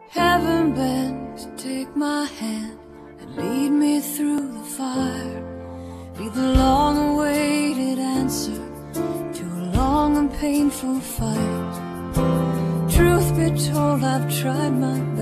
Heaven bent to take my hand and lead me through the fire. Be the long-awaited answer to a long and painful fight. Truth be told, I've tried my